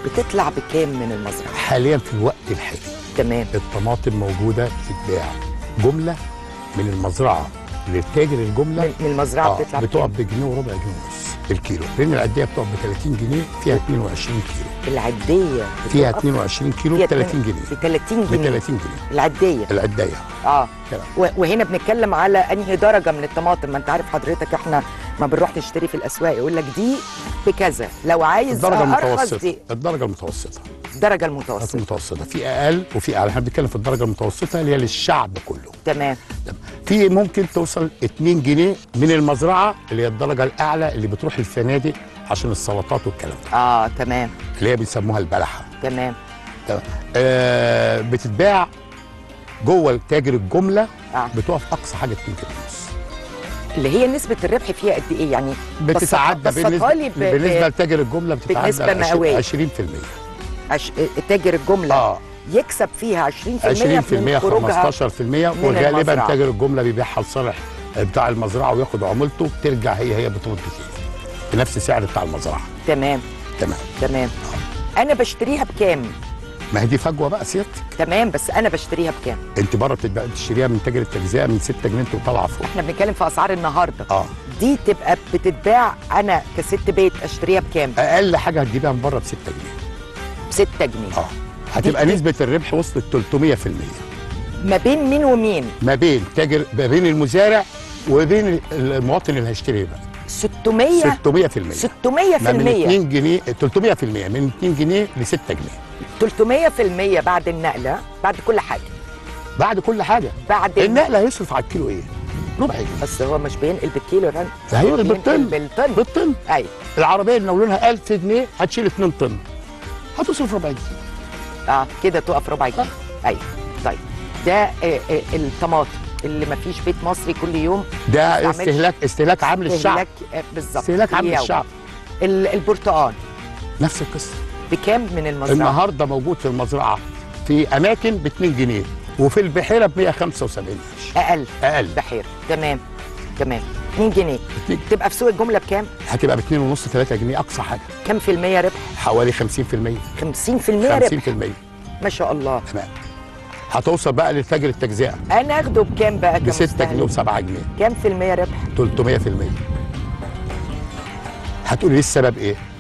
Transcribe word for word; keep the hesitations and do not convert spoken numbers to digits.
بتطلع بكام من المزرعه حاليا في الوقت الحالي؟ تمام. الطماطم موجوده تتباع جمله من المزرعه للتاجر الجمله. من المزرعه آه بتطلع بتقف بكام؟ بجنيه وربع، جنيه ونص الكيلو، لان العديه بتقف ب ثلاثين جنيه، فيها اتنين وعشرين كيلو. العديه فيها اتنين وعشرين كيلو ب ثلاثين جنيه. ب ثلاثين جنيه. ب ثلاثين جنيه العديه. العديه اه تمام. وهنا بنتكلم على انهي درجه من الطماطم؟ ما انت عارف حضرتك احنا ما بنروح نشتري في الاسواق يقول لك دي بكذا، لو عايز الدرجه ارخص المتوسطه. دي الدرجه المتوسطه. الدرجه المتوسطه. المتوسطه في اقل وفي اعلى، احنا بنتكلم في الدرجه المتوسطه اللي هي للشعب كله. تمام. في ممكن توصل اتنين جنيه من المزرعه اللي هي الدرجه الاعلى اللي بتروح الفنادق عشان السلطات والكلام ده. اه تمام. اللي هي بيسموها البلحه. تمام. تمام. آه بتتباع جوه تاجر الجمله. آه. بتقف اقصى حاجه اتنين جنيه ونص. اللي هي نسبه الربح فيها قد ايه يعني؟ بتتعدى بالنسبه, لي ب... بالنسبه لتاجر الجمله بتتعدى بنسبة مئوية. عشرين في المية. عش... تاجر الجمله اه يكسب فيها عشرين في المية. عشرين في المية من خروجها خمستاشر في المية، وغالبا المزرعة. تاجر الجمله بيبيعها لصالح بتاع المزرعه وياخد عمولته، بترجع هي هي بترد تاني بنفس سعر بتاع المزرعه. تمام تمام تمام. انا بشتريها بكام؟ ما هي دي فجوه بقى سيادتك. تمام، بس انا بشتريها بكام؟ انت بره بتبقى تشتريها من تاجر التجزئه من ستة جنيه انت وطالعه فوق. احنا بنتكلم في اسعار النهارده. اه دي تبقى بتتباع انا كست بيت اشتريها بكام؟ اقل حاجه هتجيبها من بره ب ستة جنيه. ب ستة جنيه. اه هتبقى دي نسبه الربح وصلت تلتمية في المية. ما بين مين ومين؟ ما بين تاجر، ما بين المزارع وبين المواطن اللي هيشتري بقى. ستمية ستمية في المية. ستمية في ما من المية. اتنين جنيه تلتمية في المية، من اتنين جنيه ل ستة جنيه. تلتمية في المية بعد النقله، بعد كل حاجه. بعد كل حاجه. بعد النقله هيصرف على الكيلو ايه؟ ربع جنيه. بس هو مش بينقل بالكيلو رن، هينقل بالطن. بالطن بالطن. ايوه. العربيه اللي لونها ألف جنيه هتشيل اتنين طن، هتصرف ربع جنيه. اه كده تقف ربع جنيه. ايوه. طيب ده آه آه الطماطم اللي ما فيش بيت مصري كل يوم ده استهلاك استهلاك عام للشعب. استهلاك آه بالظبط. استهلاك عام للشعب. البرتقال نفس القصه. بكام من المزرعه؟ النهارده موجود في المزرعه في اماكن ب اتنين جنيه، وفي البحيره ب مية وخمسة وسبعين قرش. اقل. اقل. بحيره. تمام تمام. اتنين جنيه. تبقى في سوق الجمله بكام؟ هتبقى ب اتنين ونص ثلاثة جنيه اقصى حاجه. كام في المية ربح؟ حوالي خمسين في المية. خمسين في المية ربح. خمسين في المية. ما شاء الله. تمام. هتوصل بقى للتاجر التجزئه. انا اخده بكام بقى؟ ب ستة جنيه وسبعة جنيه. كام في المية ربح؟ تلتمية في المية. هتقولي ليه السبب ايه؟